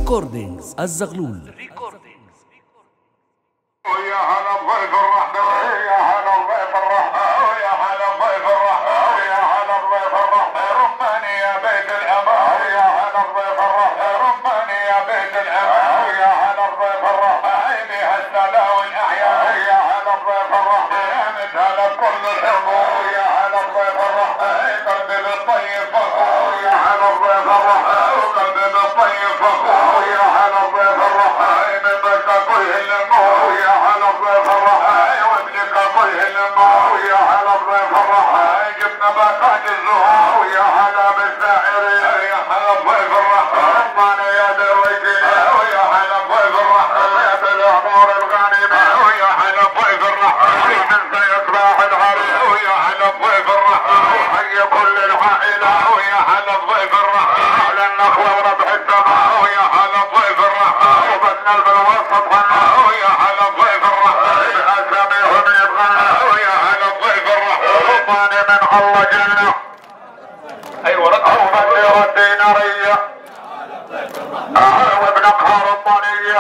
ريكوردينجز الزغلول. يا هلا بضيف الرحمة، يا هلا بضيف الرحمة، يا هلا بضيف الرحمة، يا هلا بضيف الرحمة، رماني يا بيت الأمان، يا هلا بضيف الرحمة، رماني يا بيت الأمان، يا هلا بضيف الرحمة، عيني هالسلا والأعيان، يا هلا بضيف الرحمة، مثل كل الحضور، يا هلا بضيف الرحمة، قلبي بالطيب فخور، يا هلا بضيف الرحمة، قلبي بالطيب فخور، يا هلا بضيف الرحمة، من ضيف كل الأمور، يا هلا بضيف الرحمة، وابنك كل الأمور، يا هلا بضيف الرحمة، جبنا باقات الزهور، يا هلا بالساحرين، يا هلا بضيف الرحمة، رمانا يا درويشين، ويا هلا بضيف الرحمة، يا بالأمور الغانمة، ويا هلا بضيف الرحمة، من سيصباح العريس، ويا هلا بضيف الرحمة، وحي كل العائلة، ويا هلا بضيف الرحمة، على النخلة وربح السماء، ويا هلا بضيف الرحمة، وبدنا بالوسط هنا، ويا هلا بضيف الرحمة، بأساميهم يبغانا، ويا هلا بضيف الرحمة، رماني من الله جنة، ايوه أوفى الدينارية، وابنقها رمانية،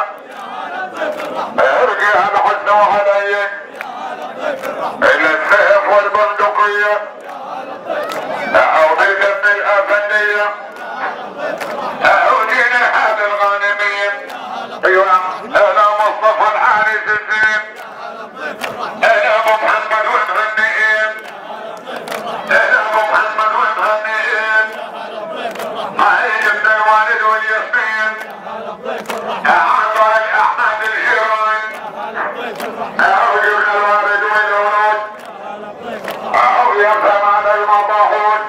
ارجع الحزن علي الى السيف والبندقية، او بالدم الافندية، او دين هذا الغانمين، ايوه انا مصطفى الحارس الزين، انا ابو محمد ومهنئين، انا ابو محمد ومهنئين، معي ابن الوالد والياسمين، اعطى الاحمد الجيران، او ابن الوالد والولود، او يفهم على المطاحون،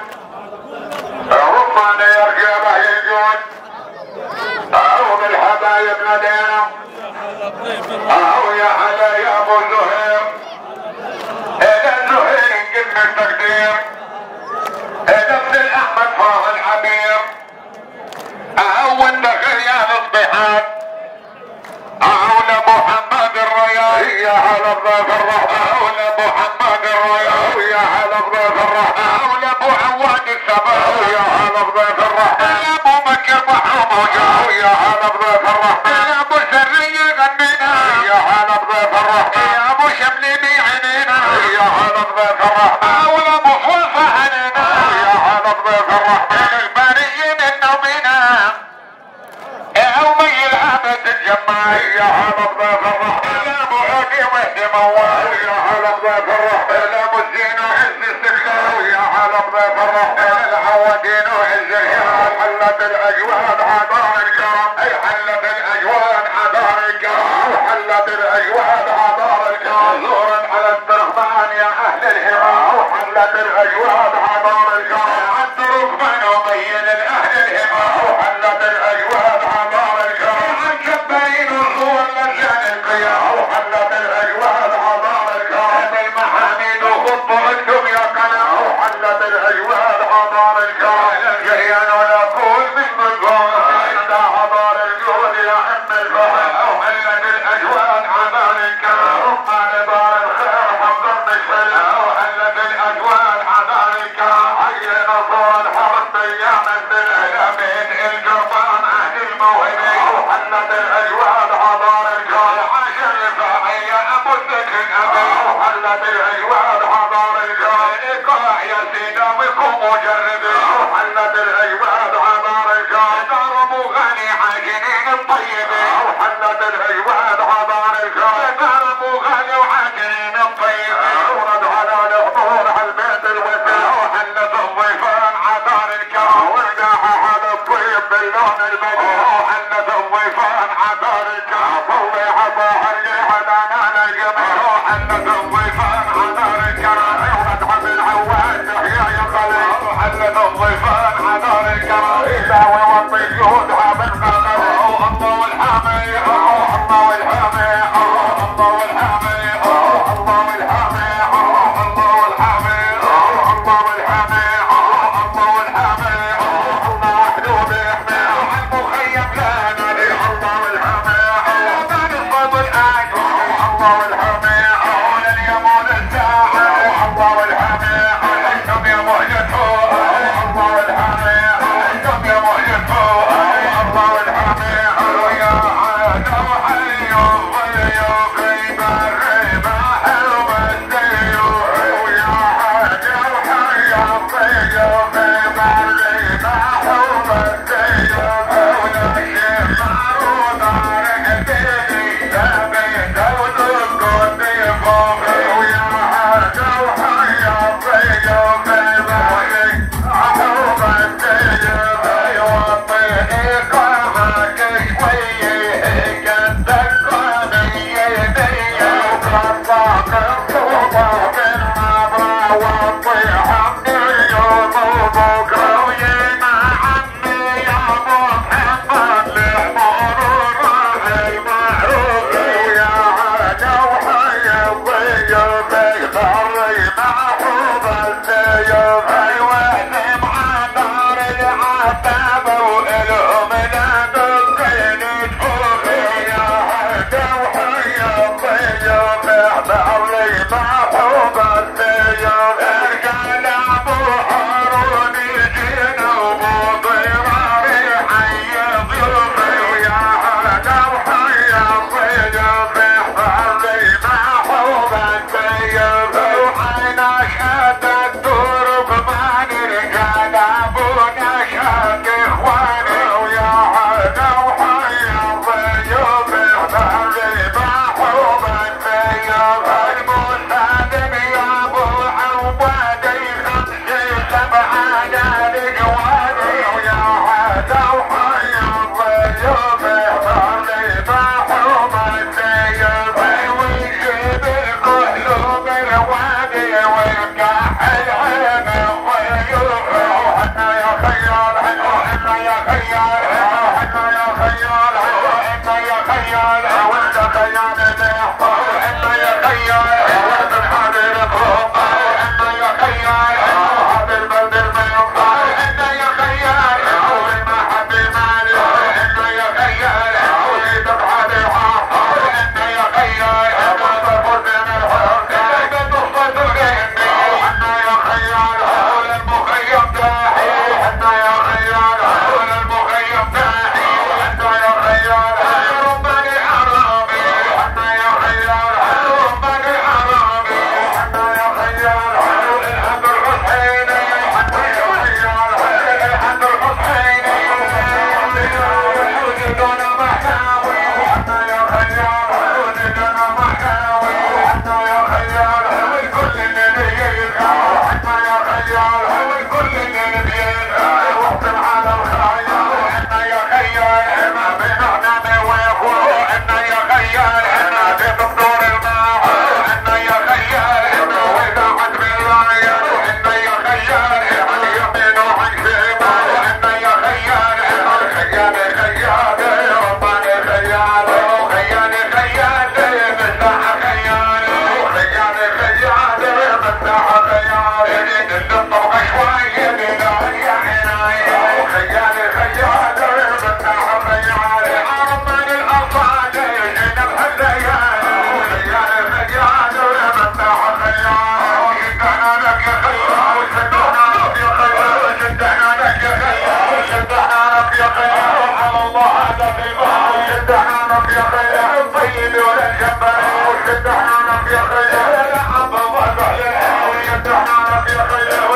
ربما يرجع به الجود، او بالحبايب لدينا، او يا هلا يا ابو زهير، الى زهير قمة التقدير، الى ابن الاحمد فاض العبير، او الدخل يا الاصبحات، او لابو حماد الرياض، يا هلا بضيف الرحمة، او لابو حماد الرياض، يا هلا بضيف الرحمة، او لابو عواد السباع، يا هلا بضيف الرحمة، لابو مكة محمود، يا هلا بضيف الرحمة، لابو سرية غنينا، يا هلا بضيف الرحمة، يا ابو شمليني عينينا، يا هلا بضيف الرحمة، او لابو فرصة علينا، يا هلا بضيف الرحمة، الباريين النومينا، أمي العبد الجماعي، يا هلا بضيف الرحمة، يا ابو عودي وحدي موال، يا هلا بضيف الرحمة، يا ابو الزين وعز استقلال، يا هلا بضيف الرحمة، العوادين وعز الهلال، حلت الاجواد عبار الكرم، اي حلت الاجواد عبار الكرم، حلت الاجواد عبار الكرم، زورا على الترحمان يا اهل الهمام، وحلت الاجواد عبار الكرم، عد ركبان وبين الاهل الهمام، وحلت الاجواد عبار الكرم، عن شبين وصور لجان القيام، وحلت الاجواد عبار الكرم، المحاميد وخط اكتب يا قلم، وحلت الاجواد عبار الكرم، الجريان ولا كل من بالقوم، عبار الجود يا ام الفهم، وحلت الاجواد عبار الكرم، رمان دار الخير حضرت السلام، وحلت الاجواد عبار الكرم، عين صور الحرب ايام العالمين، القربان عهد الموهبه، وحلت الاجواد عبار الكرم، عاشر الرفاعي يا ابو الذكر ابي، وحلت الاجواد عبار الكرم، اقرا يا سيدي وكن مجربي، وحلت الاجواد عبار الكرم، دار ابو غني عاجنين الطيبين، وحلت الاجواد عبار الكرم، دار ابو غني وعاجنين الطيبين، ورد على الحضور على البيت الوسيع، وحلت الضيفان عبار الكرم، وداها على الطيب باللون البديع، وحلت الضيفان عبار الكرم، والله عطاها اللي هدانا للجميع، وحلت الضيفان عبار الكرم، ورد على العواد تحيا يا قليل، وحلت الضيفان عبار الكرم، يساوي وطي جهودها بالقلب، الله والحامي، الله والحامي، الله والحامي، الله والحامي، الله والحامي، الله والحامي، الله والحامي، الله محلوب يحمي، المخيم لا نبي، الله والحامي، الله نصب الآج، الله والحامي، لليمون الساعة، الله والحامي، انتم يا مهجته، الله والحامي، انتم يا مهجته، خيال ما بيننا ويقول إن يا خيال إن في دكتور الماء إن يا خيال إن وإذا عد بالراية إن يا خيال إن يمين وعن شيما إن يا خيال خيال خيال رباني خيال خيال خيال مساح خيال خيال خيال مساح خيال نطبق شوي بلا يا عناية خيال خيال مساح خيال رباني الأطفال جنب هالليال خيال خيال مساح خيال شدنا لك يا خيال شدنا لك يا خيال شدنا لك يا خيال شدنا لك يا خيال على الله هذا في البحر شدنا لك يا خيال طيب ولا الجبل شدنا لك يا خيال عبد الله شدنا لك يا خيال